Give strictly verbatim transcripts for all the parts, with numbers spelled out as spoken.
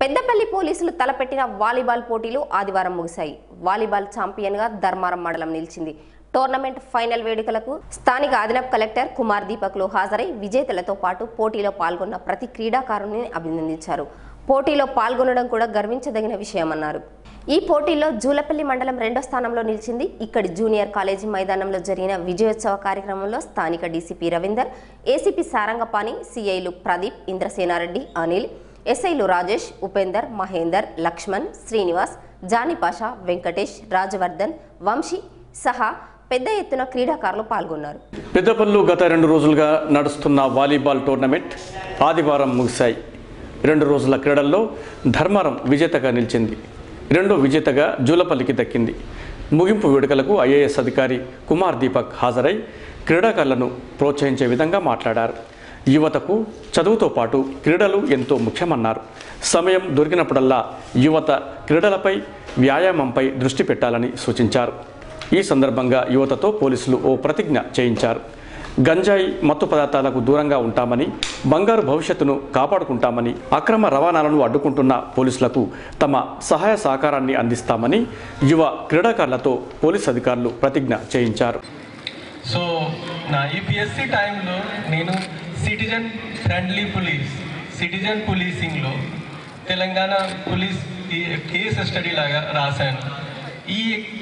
పెద్దపల్లి పోలీసులు తలపెట్టిన వాలీబాల్ పోటీలు ఆదివారం ముగిశాయి. వాలీబాల్ ఛాంపియన్ గా ధర్మారం మండలం నిలిచింది. టోర్నమెంట్ ఫైనల్ వేడుకలకు స్థానిక అదనపు కలెక్టర్ కుమార్ దీపక్ లు హాజరై విజేతలతో పాటు పోటీలో పాల్గొన్న ప్రతి క్రీడాకారుని అభినందించారు. పోటీలో పాల్గొనడం కూడా గర్వించదగిన విషయమన్నారు. ఈ పోటీల్లో జూలపల్లి మండలం రెండో స్థానంలో నిలిచింది. ఇక్కడి జూనియర్ కాలేజీ మైదానంలో జరిగిన విజయోత్సవ కార్యక్రమంలో స్థానిక డీసీపీ రవీందర్, ఏసీపీ సారంగపాణి, సిఐలు ప్రదీప్, ఇంద్రసేనారెడ్డి, అనిల్, ఎస్ఐలు రాజేష్, ఉపేందర్, మహేందర్, లక్ష్మణ్, శ్రీనివాస్, జానీపాషా, వెంకటేష్, రాజవర్ధన్, వంశీ సహా పెద్ద ఎత్తున క్రీడాకారులు పాల్గొన్నారు. పెద్దపల్లి గత రెండు రోజులుగా నడుస్తున్న వాలీబాల్ టోర్నమెంట్ ఆదివారం ముగిశాయి. రెండు రోజుల క్రీడల్లో ధర్మారం విజేతగా నిలిచింది. రెండో విజేతగా జూలపల్లికి దక్కింది. ముగింపు వేడుకలకు ఐఏఎస్ అధికారి కుమార్ దీపక్ హాజరై క్రీడాకారులను ప్రోత్సహించే విధంగా మాట్లాడారు. యువతకు చదువుతో పాటు క్రీడలు ఎంతో ముఖ్యమన్నారు. సమయం దొరికినప్పుడల్లా యువత క్రీడలపై, వ్యాయామంపై దృష్టి పెట్టాలని సూచించారు. ఈ సందర్భంగా యువతతో పోలీసులు ఓ ప్రతిజ్ఞ చేయించారు. గంజాయి, మత్తు పదార్థాలకు దూరంగా ఉంటామని, బంగారు భవిష్యత్తును కాపాడుకుంటామని, అక్రమ రవాణాలను అడ్డుకుంటున్న పోలీసులకు తమ సహాయ సహకారాన్ని అందిస్తామని యువ క్రీడాకారులతో పోలీస్ అధికారులు ప్రతిజ్ఞ చేయించారు. సో నా యూపీఎస్సీ టైంలో నేను సిటిజన్ ఫ్రెండ్లీ పోలీస్ సిటిజన్ పోలీసింగ్లో తెలంగాణ పోలీస్ కేస్ స్టడీ లాగా రాశాను. ఈ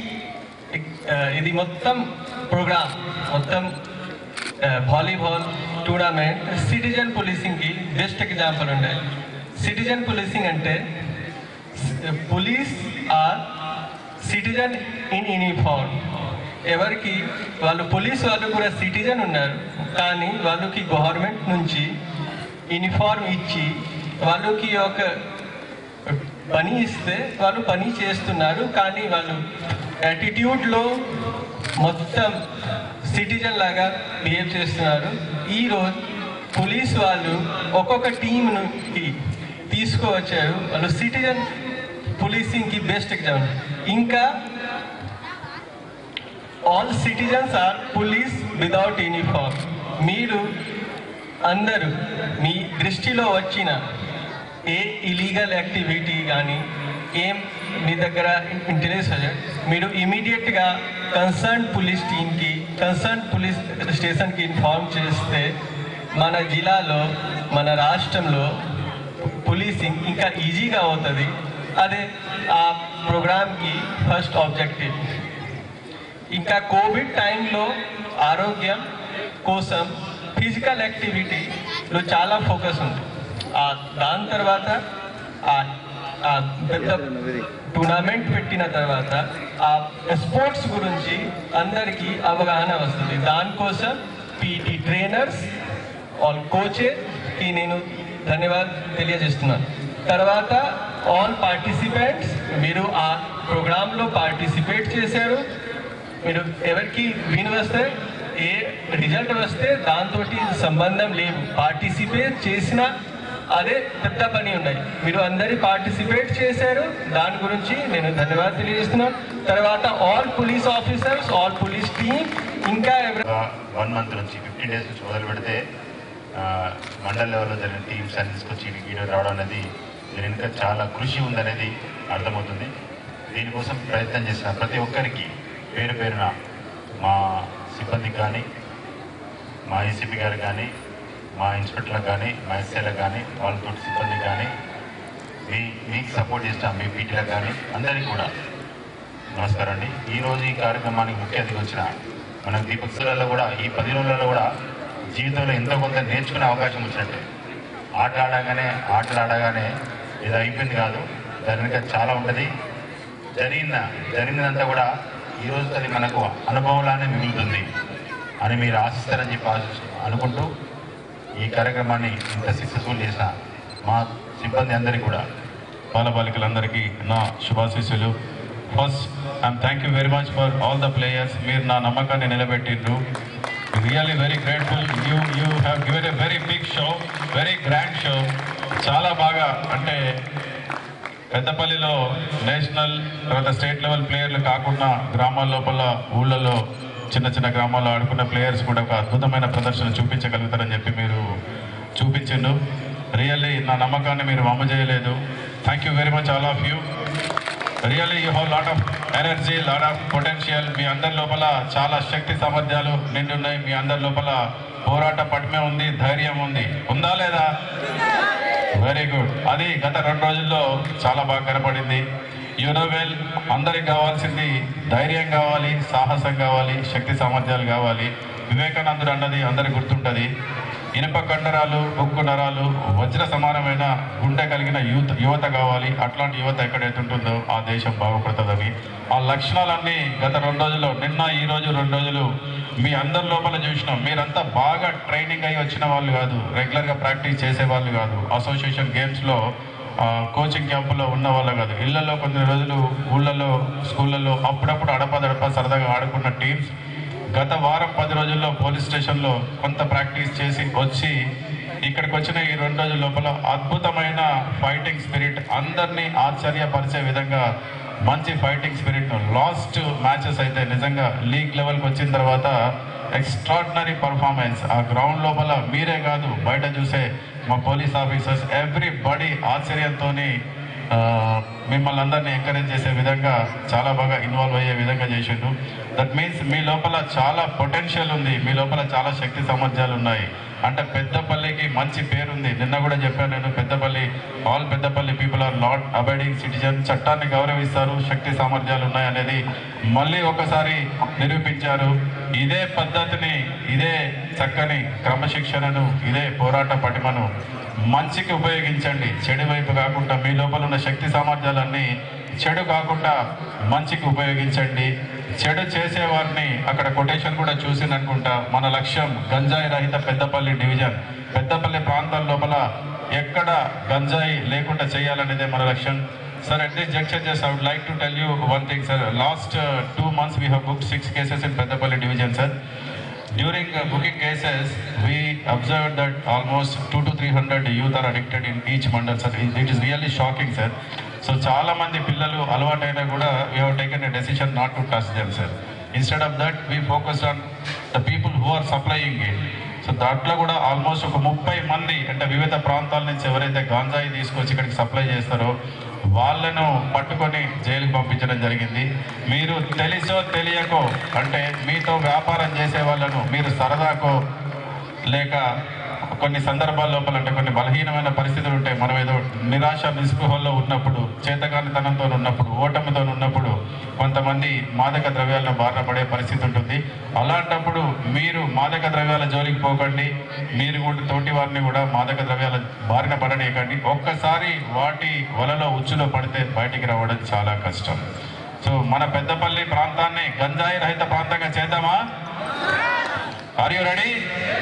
ఇది మొత్తం ప్రోగ్రామ్ మొత్తం వాలీబాల్ టూర్నమెంట్ సిటిజన్ పోలీసింగ్కి బెస్ట్ ఎగ్జాంపుల్ ఉండే. సిటిజన్ పోలీసింగ్ అంటే police are citizen in uniform. ఎవరికి వాళ్ళు పోలీస్ వాళ్ళు కూడా సిటిజన్ ఉన్నారు, కానీ వాళ్ళకి గవర్నమెంట్ నుంచి యూనిఫార్మ్ ఇచ్చి వాళ్ళకి ఒక పని ఇస్తే వాళ్ళు పని చేస్తున్నారు, కానీ వాళ్ళు యాటిట్యూడ్లో మొత్తం సిటిజన్ లాగా బిహేవ్ చేస్తున్నారు. ఈరోజు పోలీస్ వాళ్ళు ఒక్కొక్క టీంను తీసుకువచ్చారు. వాళ్ళు సిటిజన్ పోలీసింగ్కి బెస్ట్ ఎగ్జాంపుల్. ఇంకా all citizens are police without uniform. మీరు అందరూ మీ దృష్టిలో వచ్చిన ఏ ఇలీగల్ యాక్టివిటీ కానీ ఏం మీ దగ్గర ఇంటెలిజెన్స్ మీరు ఇమీడియట్గా కన్సర్న్ పోలీస్ టీమ్కి, కన్సర్న్ పోలీస్ స్టేషన్కి ఇన్ఫార్మ్ చేస్తే మన జిల్లాలో, మన రాష్ట్రంలో పోలీసింగ్ ఇంకా ఈజీగా అవుతుంది. అదే ఆ ప్రోగ్రామ్కి ఫస్ట్ ఆబ్జెక్టివ్. ఇంకా కోవిడ్ టైంలో ఆరోగ్యం కోసం ఫిజికల్ యాక్టివిటీలో చాలా ఫోకస్ ఉంది. దాని తర్వాత పెద్ద టూర్నమెంట్ పెట్టిన తర్వాత ఆ స్పోర్ట్స్ గురించి అందరికీ అవగాహన వస్తుంది. దానికోసం పీటీ ట్రైనర్స్, ఆల్ కోచెస్కి నేను ధన్యవాదాలు తెలియజేస్తున్నాను. తర్వాత ఆల్ పార్టిసిపెంట్స్, మీరు ఆ ప్రోగ్రాంలో పార్టిసిపేట్ చేశారు. మీరు ఎవరికి విన్ వస్తే, ఏ రిజల్ట్ వస్తే దాంతో సంబంధం లేదు. పార్టిసిపేట్ చేసిన అదే పెద్ద పని ఉన్నాయి. మీరు అందరి పార్టిసిపేట్ చేశారు, దాని గురించి నేను ధన్యవాదాలు తెలియజేస్తున్నాను. తర్వాత all police officers, all police team, ఇంకా వన్ మంత్ నుంచి ఫిఫ్టీన్ డేస్ నుంచి మొదలు పెడితే మండల్ లెవెల్లో జరిగిన టీమ్స్ అని తీసుకొచ్చి వీడియో రావడం అనేది దీని ఇంకా చాలా కృషి ఉందనేది అర్థమవుతుంది. దీనికోసం ప్రయత్నం చేసిన ప్రతి ఒక్కరికి పేరు పేరున మా సిబ్బందికి కానీ, మా ఏసీపీ గారు కానీ, మా ఇన్స్పెక్టర్లకు కానీ, మా ఎస్ఐలకు కానీ, వాళ్ళతో సిబ్బందికి కానీ, మీ మీకు సపోర్ట్ చేసిన మీ పీటీలకు కానీ అందరికీ కూడా నమస్కారం అండి. ఈరోజు ఈ కార్యక్రమానికి ముఖ్య అతిథి వచ్చిన మన దీపక్ సార్లలో కూడా ఈ పది రోజులలో కూడా జీవితంలో ఎంతో కొంత నేర్చుకునే అవకాశం వచ్చినట్టే. ఆట ఆడగానే ఆటలు ఆడగానే ఇది అయిపోయింది కాదు, దాని వెనుక చాలా ఉంటుంది. జరిగిన జరిగినదంతా కూడా ఈరోజు అది మనకు అనుభవంలానే మిగులుతుంది అని మీరు ఆశిస్తారని చెప్పి ఆశి అనుకుంటూ ఈ కార్యక్రమాన్ని ఇంత సక్సెస్ఫుల్ చేసిన మా సిబ్బంది అందరికీ కూడా, బాలబాలికలందరికీ నా శుభాశీస్సులు. First I'm thank you very much for all the players. మీరు నా నమ్మకాన్ని నిలబెట్టిండ్రు. Really very grateful. You you have given a very big show, very grand show. చాలా బాగా, అంటే పెద్దపల్లిలో నేషనల్ తర్వాత స్టేట్ లెవెల్ ప్లేయర్లు కాకుండా గ్రామాల లోపల, ఊళ్ళలో, చిన్న చిన్న గ్రామాల్లో ఆడుకున్న ప్లేయర్స్ కూడా ఒక అద్భుతమైన ప్రదర్శన చూపించగలుగుతారని చెప్పి మీరు చూపించిండు. రియల్లీ నా నమ్మకాన్ని మీరు వమ్ము చేయలేదు. Thank you very much all of you. Really you have lot of energy, lot of potential. మీ అందరి లోపల చాలా శక్తి సామర్థ్యాలు నిండున్నాయి. మీ అందరి లోపల పోరాట పటిమ ఉంది, ధైర్యం ఉంది. ఉందా లేదా? Very good. అది గత రెండు రోజుల్లో చాలా బాగా కనపడింది. యు నో వెల్, అందరికి కావాల్సింది ధైర్యం కావాలి, సాహసం కావాలి, శక్తి సామర్థ్యాలు కావాలి. వివేకానందుడు అన్నది అందరికి గుర్తుంటుంది, ఇనుప కండరాలు, ఉక్కు నరాలు, వజ్ర సమానమైన గుండె కలిగిన యూత్ యువత కావాలి. అట్లాంటి యువత ఎక్కడైతే ఉంటుందో ఆ దేశం బాగుపడుతుందని. ఆ లక్షణాలన్నీ గత రెండు రోజుల్లో, నిన్న ఈ రోజు రెండు రోజులు మీ అందరి లోపల చూసినాం. మీరంతా బాగా ట్రైనింగ్ అయ్యి వచ్చిన వాళ్ళు కాదు, రెగ్యులర్గా ప్రాక్టీస్ చేసే వాళ్ళు కాదు, అసోసియేషన్ గేమ్స్లో కోచింగ్ క్యాంపులో ఉన్న వాళ్ళు కాదు. ఇళ్లలో కొన్ని రోజులు, ఊళ్ళల్లో, స్కూళ్ళల్లో అప్పుడప్పుడు అడపదడప సరదాగా ఆడుకున్న టీమ్స్ గత వారం పది రోజుల్లో పోలీస్ స్టేషన్లో కొంత ప్రాక్టీస్ చేసి వచ్చి ఇక్కడికి వచ్చిన ఈ రెండు రోజుల లోపల అద్భుతమైన ఫైటింగ్ స్పిరిట్, అందరినీ ఆశ్చర్యపరిచే విధంగా మంచి ఫైటింగ్ స్పిరిట్. లాస్ట్ మ్యాచెస్ అయితే నిజంగా లీగ్ లెవెల్కి వచ్చిన తర్వాత ఎక్స్ట్రాడినరీ పర్ఫార్మెన్స్. ఆ గ్రౌండ్ లోపల మీరే కాదు, బయట చూసే మా పోలీస్ ఆఫీసర్స్ ఎవ్రీబడి ఆశ్చర్యంతో మిమ్మల్ని అందరినీ ఎంకరేజ్ చేసే విధంగా చాలా బాగా ఇన్వాల్వ్ అయ్యే విధంగా చేసిండు. దట్ మీన్స్ మీ లోపల చాలా పొటెన్షియల్ ఉంది, మీ లోపల చాలా శక్తి సామర్థ్యాలు ఉన్నాయి. అంటే పెద్దపల్లికి మంచి పేరుంది. నిన్న కూడా చెప్పాను నేను, Peddapalli, all Peddapalli people are not abiding citizen, చట్టాన్ని గౌరవిస్తారు, శక్తి సామర్థ్యాలు ఉన్నాయి అనేది మళ్ళీ ఒకసారి నిరూపించారు. ఇదే పద్ధతిని, ఇదే చక్కని క్రమశిక్షణను, ఇదే పోరాట పటిమను మంచికి ఉపయోగించండి. చెడు వైపు కాకుండా మీ లోపల ఉన్న శక్తి సామర్థ్యాలన్నీ చెడు కాకుండా మంచికి ఉపయోగించండి. చెడు చేసేవారిని అక్కడ కొటేషన్ కూడా చూసిందనుకుంటా. మన లక్ష్యం గంజాయి రహిత పెద్దపల్లి డివిజన్, పెద్దపల్లి ప్రాంతం లోపల ఎక్కడ గంజాయి లేకుండా చేయాలనేదే మన లక్ష్యం. Sir, at this juncture, just I would like to tell you one thing, sir. Last uh, two months we have booked six cases in Peddapalli division, sir. During uh, booking cases, we observed that almost two to three hundred youth are addicted in each mandal, sir. It, it is really shocking, sir. So, చాలా మంది పిల్లలు అలవాటైనా కూడా we have taken a decision not to touch them, sir. Instead of that, we focused on the people who are supplying it. So దాంట్లో కూడా almost ఒక ముప్పై మంది అంటే వివిధ ప్రాంతాల నుంచి ఎవరైతే గాంజాయి తీసుకొచ్చి ఇక్కడికి సప్లై చేస్తారో వాళ్ళను పట్టుకొని జైలుకి పంపించడం జరిగింది. మీరు తెలిసో తెలియకో, అంటే మీతో వ్యాపారం చేసే వాళ్ళను మీరు సరదాకో లేక కొన్ని సందర్భాల లోపల, అంటే కొన్ని బలహీనమైన పరిస్థితులు ఉంటాయి, మనం ఏదో నిరాశ నిస్పృహల్లో ఉన్నప్పుడు, చేతకానితనంతో ఉన్నప్పుడు, ఓటమితో ఉన్నప్పుడు కొంతమంది మాదక ద్రవ్యాలను బారిన పడే పరిస్థితి ఉంటుంది. అలాంటప్పుడు మీరు మాదక ద్రవ్యాల జోలికి పోకండి, మీరు కూడా తోటి వారిని కూడా మాదక ద్రవ్యాల బారిన పడనీయకండి. ఒక్కసారి వాటి వలలో ఉచ్చులో పడితే బయటికి రావడం చాలా కష్టం. సో మన పెద్దపల్లి ప్రాంతాన్ని గంజాయి రహిత ప్రాంతంగా చేద్దామా? Are you ready?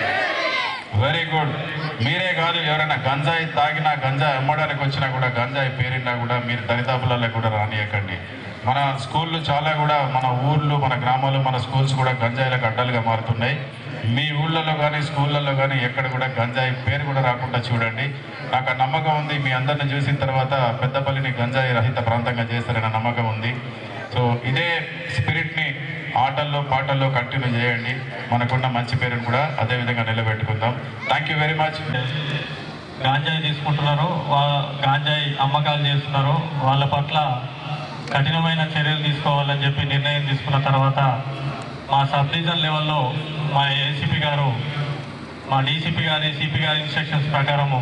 Very good. మీరే కాదు, ఎవరైనా గంజాయి తాగినా, గంజాయి అమ్మడానికి వచ్చినా కూడా, గంజాయి పేరినా కూడా మీరు దరిదాపులలో కూడా రానియకండి. మన స్కూళ్ళు చాలా కూడా, మన ఊర్లు, మన గ్రామాలు, మన స్కూల్స్ కూడా గంజాయిలకు అడ్డలుగా మారుతున్నాయి. మీ ఊళ్ళలో కానీ స్కూళ్ళల్లో కానీ ఎక్కడ కూడా గంజాయి పేరు కూడా రాకుండా చూడండి. నాకు ఆ నమ్మకం ఉంది, మీ అందరిని చూసిన తర్వాత పెద్దపల్లిని గంజాయి రహిత ప్రాంతంగా చేస్తారన్న నమ్మకం ఉంది. సో ఇదే స్పిరిట్ని ఆటల్లో పాటల్లో కంటిన్యూ చేయండి. మనకున్న మంచి పేరును కూడా అదేవిధంగా నిలబెట్టుకుందాం. Thank you very much. గాంజాయి తీసుకుంటున్నారు, గాంజాయి అమ్మకాలు చేస్తున్నారు, వాళ్ళ పట్ల కఠినమైన చర్యలు తీసుకోవాలని చెప్పి నిర్ణయం తీసుకున్న తర్వాత మా సబ్ డివిజన్ లెవెల్లో మా ఏసీపీ గారు, మా డీసీపీ గారి, సిపి గారి ఇన్స్ట్రక్షన్స్ ప్రకారము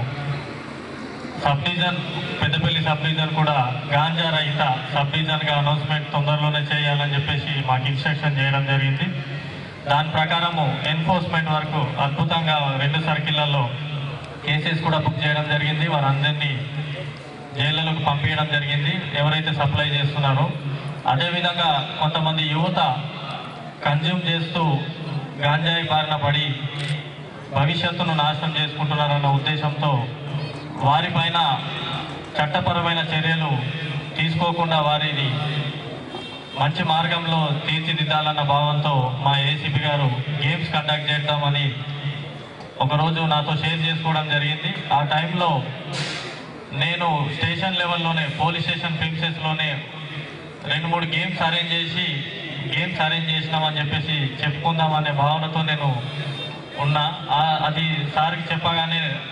sub division, Peddapalli sub division కూడా గాంజా రహిత సబ్ డివిజన్గా అనౌన్స్మెంట్ తొందరలోనే చేయాలని చెప్పేసి మాకు ఇన్స్ట్రక్షన్ చేయడం జరిగింది. దాని ప్రకారము ఎన్ఫోర్స్మెంట్ వరకు అద్భుతంగా రెండు సర్కిళ్లలో కేసెస్ కూడా బుక్ చేయడం జరిగింది. వారందరినీ జైళ్ళలోకి పంపించడం జరిగింది ఎవరైతే సప్లై చేస్తున్నారో. అదేవిధంగా కొంతమంది యువత కన్జ్యూమ్ చేస్తూ గాంజాయి బారిన పడి భవిష్యత్తును నాశనం చేసుకుంటున్నారన్న ఉద్దేశంతో వారిపైన చట్టపరమైన చర్యలు తీసుకోకుండా వారిని మంచి మార్గంలో తీర్చిదిద్దాలన్న భావంతో మా ఏసీపీ గారు గేమ్స్ కండక్ట్ చేద్దామని ఒకరోజు నాతో షేర్ చేసుకోవడం జరిగింది. ఆ టైంలో నేను స్టేషన్ లెవెల్లోనే, పోలీస్ స్టేషన్ ప్రిన్సెస్లోనే రెండు మూడు గేమ్స్ అరేంజ్ చేసి గేమ్స్ అరేంజ్ చేసినామని చెప్పేసి చెప్పుకుందామనే భావనతో నేను ఉన్నా. అది సార్కి చెప్పగానే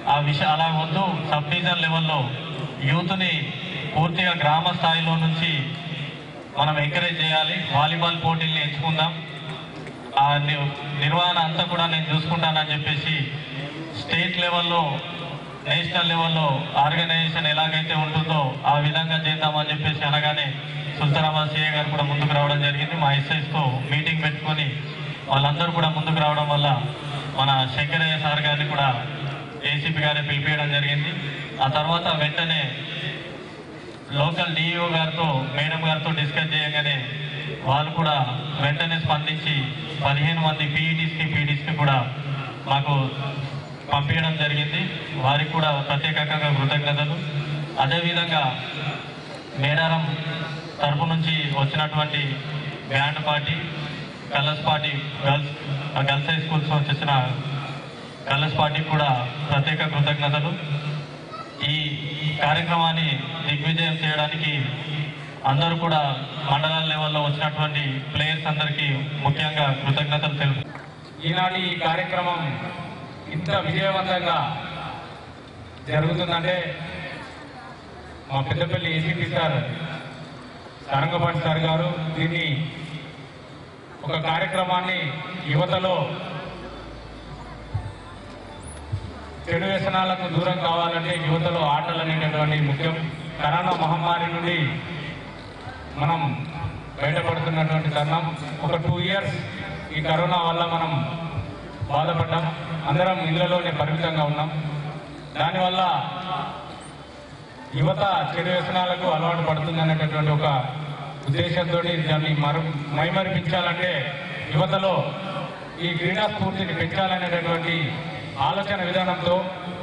ఆ విషయం అలా వద్దు, సబ్ డివిజన్ లెవెల్లో యూత్ని పూర్తిగా గ్రామ స్థాయిలో నుంచి మనం ఎంకరేజ్ చేయాలి, వాలీబాల్ పోటీల్ని ఎంచుకుందాం, ఆ నిర్వహణ అంతా కూడా నేను చూసుకుంటానని చెప్పేసి స్టేట్ లెవెల్లో నేషనల్ లెవెల్లో ఆర్గనైజేషన్ ఎలాగైతే ఉంటుందో ఆ విధంగా చేద్దామని చెప్పేసి అనగానే సుల్తానాబాద్ సిఐ గారు కూడా ముందుకు రావడం జరిగింది. మా ఎస్ఐస్తో మీటింగ్ పెట్టుకొని వాళ్ళందరూ కూడా ముందుకు రావడం వల్ల మన శంకరయ్య సార్ గారిని కూడా ఏసీపీ గారిని పిలిపించడం జరిగింది. ఆ తర్వాత వెంటనే లోకల్ డిఈఓ గారితో మేడం గారితో డిస్కస్ చేయగానే వాళ్ళు కూడా వెంటనే స్పందించి పదిహేను మంది పీఈటీస్కి పీఈటీస్కి కూడా మాకు పంపించడం జరిగింది. వారికి కూడా ప్రత్యేకంగా కృతజ్ఞతలు. అదేవిధంగా మేడారం తరపు నుంచి వచ్చినటువంటి band party, colours party, girls girls high schools వచ్చేసిన కలర్స్ పార్టీకి కూడా ప్రత్యేక కృతజ్ఞతలు. ఈ కార్యక్రమాన్ని దిగ్విజయం చేయడానికి అందరూ కూడా మండలాల లెవెల్లో వచ్చినటువంటి ప్లేయర్స్ అందరికీ ముఖ్యంగా కృతజ్ఞతలు తెలుపు. ఈనాటి ఈ కార్యక్రమం ఇంత విజయవంతంగా జరుగుతుందంటే మా Peddapalli ACP sir Sarangapati sir గారు దీన్ని ఒక కార్యక్రమాన్ని యువతలో చెడు వ్యసనాలకు దూరం కావాలంటే యువతలో ఆటలు అనేటటువంటి ముఖ్యం. కరోనా మహమ్మారి నుండి మనం బయటపడుతున్నటువంటి తరుణం. ఒక టూ ఇయర్స్ ఈ కరోనా వల్ల మనం బాధపడ్డాం, అందరం ఇళ్లలోనే పరిమితంగా ఉన్నాం. దానివల్ల యువత చెడు వ్యసనాలకు అలవాటు పడుతుందనేటటువంటి ఒక ఉద్దేశంతో దాన్ని మరు మైమరిపించాలంటే యువతలో ఈ క్రీడా స్ఫూర్తిని పెంచాలనేటటువంటి ఆలోచన విధానంతో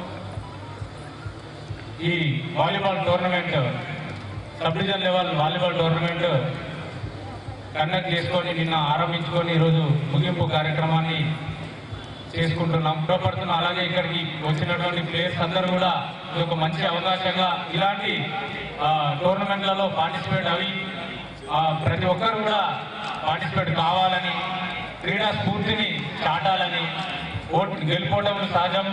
ఈ volleyball tournament, sub division level volleyball tournament conduct చేసుకొని నిన్న ఆరంభించుకొని ఈరోజు ముగింపు కార్యక్రమాన్ని చేసుకుంటున్నాం, ఉపయోగపడుతున్నాం. అలాగే ఇక్కడికి వచ్చినటువంటి ప్లేయర్స్ అందరూ కూడా ఇది ఒక మంచి అవకాశంగా ఇలాంటి టోర్నమెంట్లలో పార్టిసిపేట్ అవి ప్రతి ఒక్కరు కూడా పార్టిసిపేట్ కావాలని, క్రీడా స్ఫూర్తిని చాటాలని, ఓట్ గెలుపోవడం సహజం.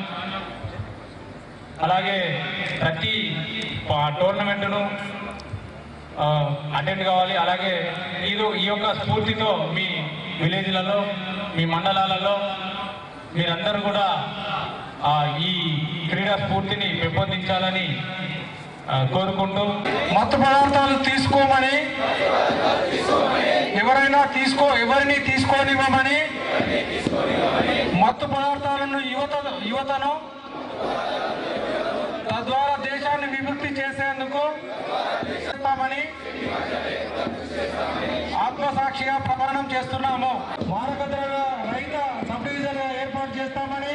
అలాగే ప్రతి టోర్నమెంట్ను అటెండ్ కావాలి. అలాగే ఇది ఈ యొక్క స్ఫూర్తితో మీ విలేజ్లలో, మీ మండలాలలో మీరందరూ కూడా ఈ క్రీడా స్ఫూర్తిని పెంపొందించాలని కోరుకుంటూ, మత్తు పదార్థాలు తీసుకోమని ఎవరైనా తీసుకో ఎవరిని తీసుకోనివ్వమని, మత్తు పదార్థాలను యువత యువతను తద్వారా దేశాన్ని విముక్తి చేసేందుకు చేస్తామని ఆత్మసాక్షిగా ప్రమాణం చేస్తున్నాము. మారక ద్రవ్య రహిత సబ్ డివిజన్ ఏర్పాటు చేస్తామని